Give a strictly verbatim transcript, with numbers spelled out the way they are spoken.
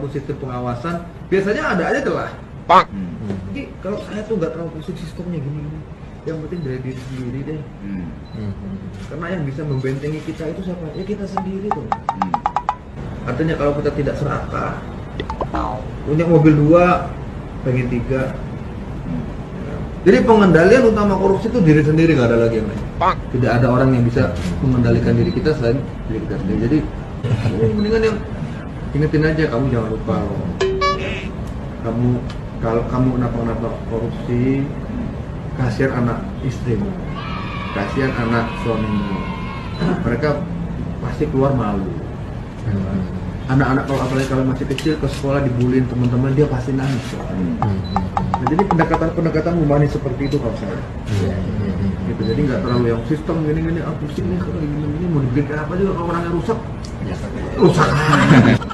walaupun sistem pengawasan biasanya ada aja telah. Pak. Jadi kalau saya tuh nggak terlalu pusing sistemnya gini-gini. Yang penting dari diri sendiri deh. Hmm. Karena yang bisa membentengi kita itu siapa? Ya kita sendiri tuh. Hmm. Artinya kalau kita tidak serakah, punya mobil dua, pengen tiga. Jadi pengendalian utama korupsi itu diri sendiri, nggak ada lagi yang lain. Tidak ada orang yang bisa mengendalikan diri kita selain diri kita sendiri. Jadi mendingan yang ingetin aja, kamu jangan lupa loh. Kamu kalau kamu kenapa-kenapa korupsi, kasihan anak istrimu, kasihan anak suamimu. Mereka pasti keluar malu. Anak-anak kalau apalagi kalau masih kecil ke sekolah dibullying teman-teman, dia pasti nangis. Nah, jadi pendekatan-pendekatan humani seperti itu kalau saya. Gitu, jadi nggak terlalu yang sistem gini-gini, ah pusing nih kalau gini-gini mau dibikin kayak apa juga kalau orangnya rusak, rusak.